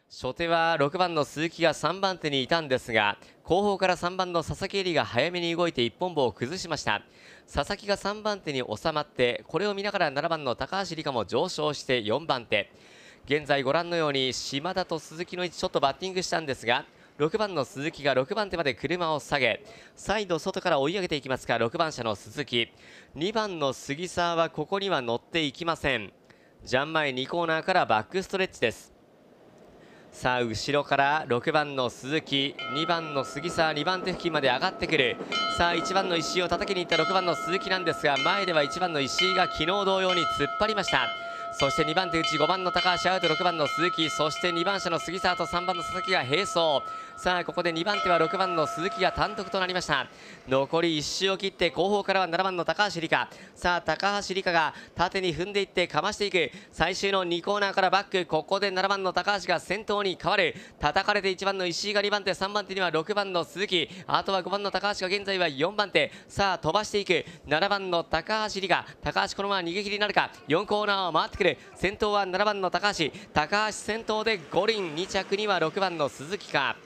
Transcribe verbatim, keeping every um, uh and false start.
初手はろくばんの鈴木がさんばん手にいたんですが、後方からさんばんの佐々木絵里が早めに動いて一本棒を崩しました。佐々木がさんばん手に収まって、これを見ながらななばんの高橋理香も上昇してよんばん手。現在ご覧のように島田と鈴木の位置ちょっとバッティングしたんですが、ろくばんの鈴木がろくばん手まで車を下げ、再度外から追い上げていきますが、ろくばん車の鈴木、にばんの杉沢はここには乗っていきません。ジャン前にコーナーからバックストレッチです。さあ後ろからろくばんの鈴木、にばんの杉沢、にばん手付近まで上がってくる。さあいちばんの石井を叩きにいったろくばんの鈴木なんですが、前ではいちばんの石井が昨日同様に突っ張りました。そしてにばん手内ごばんの高橋アウト、ろくばんの鈴木、そしてにばん車の杉沢とさんばんの佐々木が並走。さあここでにばん手はろくばんの鈴木が単独となりました。残りいち周を切って後方からはななばんの高橋理香。さあ高橋理香が縦に踏んでいってかましていく。最終のにコーナーからバック、ここでななばんの高橋が先頭に変わる。叩かれていちばんの石井がにばん手、さんばん手にはろくばんの鈴木、あとはごばんの高橋が現在はよんばん手。さあ飛ばしていくななばんの高橋理香。高橋このまま逃げ切りになるか。よんコーナーを回ってくる。先頭はななばんの高橋。高橋先頭で五輪、に着にはろくばんの鈴木か。